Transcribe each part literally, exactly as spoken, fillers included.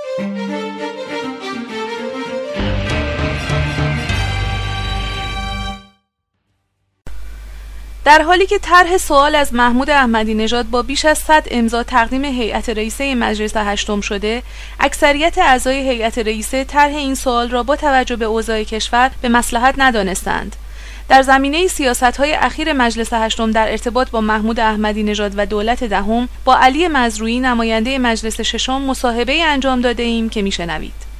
در حالی که طرح سوال از محمود احمدی نژاد با بیش از صد امضا تقدیم هیئت رئیسه مجلس هشتم شده، اکثریت اعضای هیئت رئیسه طرح این سوال را با توجه به اوضاع کشور به مصلحت ندانستند. در زمینه سیاست‌های اخیر مجلس هشتم در ارتباط با محمود احمدی نژاد و دولت دهم با علی مزروعی نماینده مجلس ششم مصاحبه‌ای انجام داده ایم که میشنوید.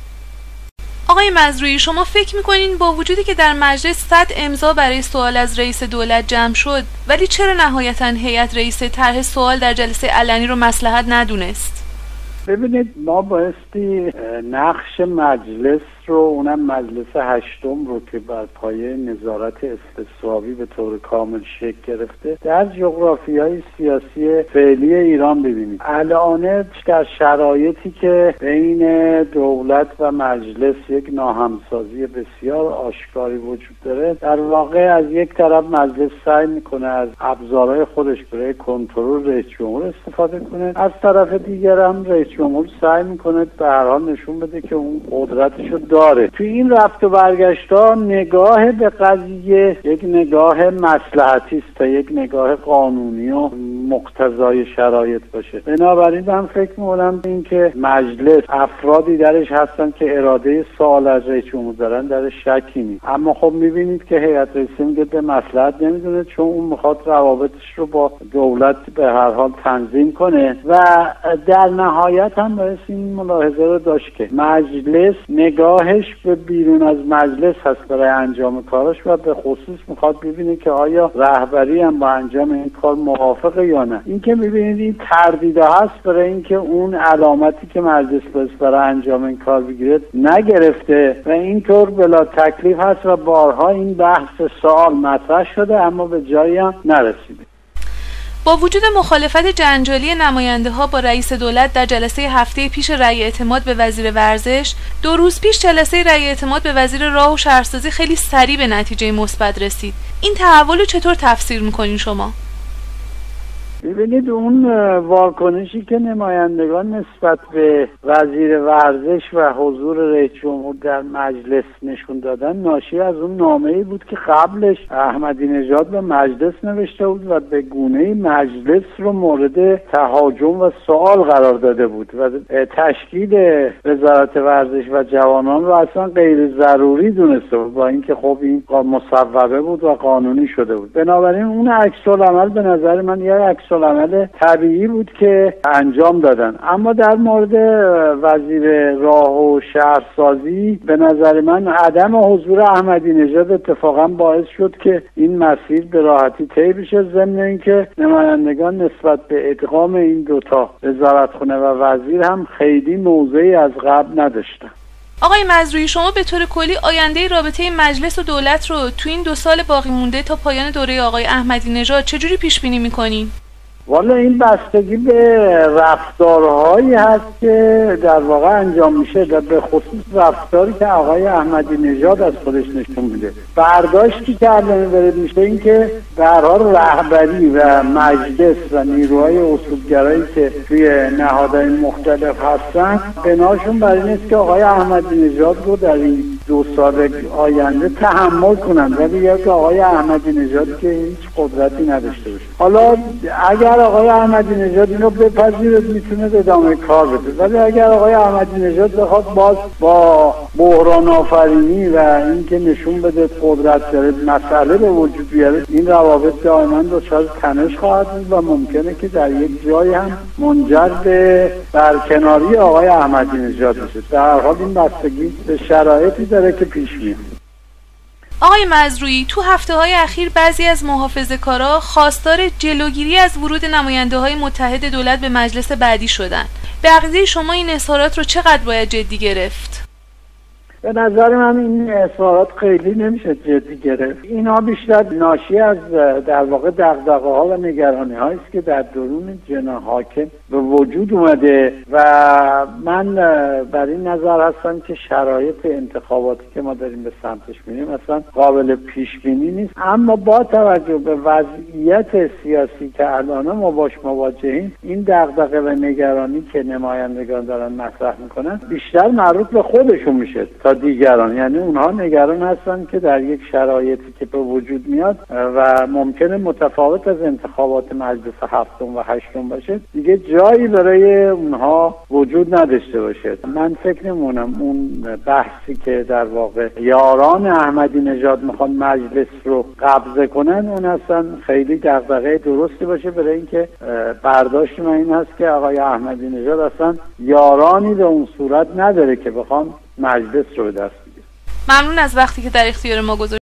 آقای مزروعی، شما فکر میکنین با وجودی که در مجلس صد امضا برای سوال از رئیس دولت جمع شد، ولی چرا نهایتاً هیئت رئیسه طرح سوال در جلسه علنی رو مصلحت ندونست؟ ببینید، ما بایستی نقش مجلس رو، اونم مجلس هشتم رو که بر پایه نظارت استصوابی به طور کامل شکل گرفته، در جغرافیای سیاسی فعلی ایران ببینید. الان در شرایطی که بین دولت و مجلس یک ناهمسازی بسیار آشکاری وجود داره، در واقع از یک طرف مجلس سعی میکنه از ابزارهای خودش برای کنترل رئیس جمهور استفاده کنه، از طرف دیگر هم رئیس جمهور سعی میکنه به هر حال نشون بده که اون قدرتشو داره. توی این رفت و برگشت‌ها نگاه به قضیه یک نگاه مصلحتی است تا یک نگاه قانونی و مقتضای شرایط باشه. بنابراین من فکر می‌کنم این که مجلس افرادی درش هستن که اراده سوال از رئیس جمهور دارن درش شکی نیست، اما خب می‌بینید که هیئت رئیسه میگه به مصلحت نمیدونه، چون اون میخواد روابطش رو با دولت به هر حال تنظیم کنه و در نهایت هم باید این ملاحظه رو داشت که مجلس نگاهش به بیرون از مجلس هست برای انجام کارش و به خصوص میخواد ببینه که آیا رهبری هم با انجام این کار موافقه یا نه. این که میبینید این تردیده هست برای اینکه اون علامتی که مجلس باید برای انجام این کار بگیره نگرفته و اینطور بلا تکلیف هست و بارها این بحث سوال مطرح شده اما به جایی هم نرسیده. با وجود مخالفت جنجالی نماینده ها با رئیس دولت در جلسه هفته پیش رأی اعتماد به وزیر ورزش، دو روز پیش جلسه رأی اعتماد به وزیر راه و شهرسازی خیلی سریع به نتیجه مثبت رسید. این تحول رو چطور تفسیر میکنین شما؟ ببینید، اون واکنشی که نمایندگان نسبت به وزیر ورزش و حضور رئیس جمهور در مجلس نشون دادن ناشی از اون نامه‌ای بود که قبلش احمدی نژاد به مجلس نوشته بود و به گونه‌ای مجلس رو مورد تهاجم و سوال قرار داده بود و تشکیل وزارت ورزش و جوانان رو اصلا غیر ضروری دونسته بود، با اینکه خب این مصوبه بود و قانونی شده بود. بنابراین اون عکس‌العمل به نظر من یه عکس عمل طبیعی بود که انجام دادن. اما در مورد وزیر راه و شهرسازی به نظر من عدم حضور احمدی نژاد اتفاقا باعث شد که این مسیر به راحتی طی بشه، ضمن اینکه نمایندگان نسبت به ادغام این دوتا وزارتخونه و وزیر هم خیلی موضعی از قبل نداشتن. آقای مزروعی، شما به طور کلی آینده رابطه مجلس و دولت رو تو این دو سال باقی مونده تا پایان دوره آقای احمدی نژاد چجوری پیش بینی می‌کنین؟ والا این بستگی به رفتارهایی هست که در واقع انجام میشه، در به خصوص رفتاری که آقای احمدی نژاد از خودش نشون میده. برداشتی که الان وارد میشه این که به هر حال رهبری و مجلس و نیروهای اصولگرایی که توی نهادهای مختلف هستن بناشون بر این است که آقای احمدی نژاد رو در این دو سال آینده تحمل کنن، ولی یک آقای احمدی نژاد که هیچ قدرتی نداشته باشه. حالا اگر آقای احمدی نژاد اینو بپذیره میتونه ادامه کار بده، ولی اگر آقای احمدی نژاد بخواد باز با بحران آفرینی و اینکه نشون بده قدرت داره مسئله به وجود بیاره، این روابط دائما دچار تنش خواهد بود و ممکنه که در یک جایی هم منجر به برکناری آقای احمدی نژاد بشه. در هر حال این بستگی به شرایطی داره که پیش میاد. آقای مزروعی، تو هفته‌های اخیر بعضی از محافظه‌کارا خواستار جلوگیری از ورود نماینده‌های متحد دولت به مجلس بعدی شدن. به عقیده شما این اظهارات رو چقدر باید جدی گرفت؟ به نظر من این اظهارات خیلی نمیشه جدی گرفت. اینا بیشتر ناشی از در واقع دغدغه‌ها و نگرانی‌هایی است که در درون جناح حاکم به وجود اومده و من بر این نظر هستم که شرایط انتخاباتی که ما داریم به سمتش میریم اصلا قابل پیش بینی نیست. اما با توجه به وضعیت سیاسی که الان ما باش مواجهیم، این دغدغه و نگرانی که نمایندگان دارن مطرح میکنن بیشتر مربوط به خودشون میشه تا دیگران. یعنی اونها نگران هستن که در یک شرایطی که به وجود میاد و ممکنه متفاوت از انتخابات مجلس هفتم و هشتم باشه، دیگه جایی برای اونها وجود نداشته باشه. من فکر نمونم اون بحثی که در واقع یاران احمدی نژاد میخوان مجلس رو قبضه کنن، اون اصلا خیلی دغدغه درستی باشه، برای اینکه برداشت من این هست که آقای احمدی نژاد اصلا یارانی به اون صورت نداره که بخوان مجلس رو به دست بگیره. ممنون از وقتی که در اختیار ما گذاشتید.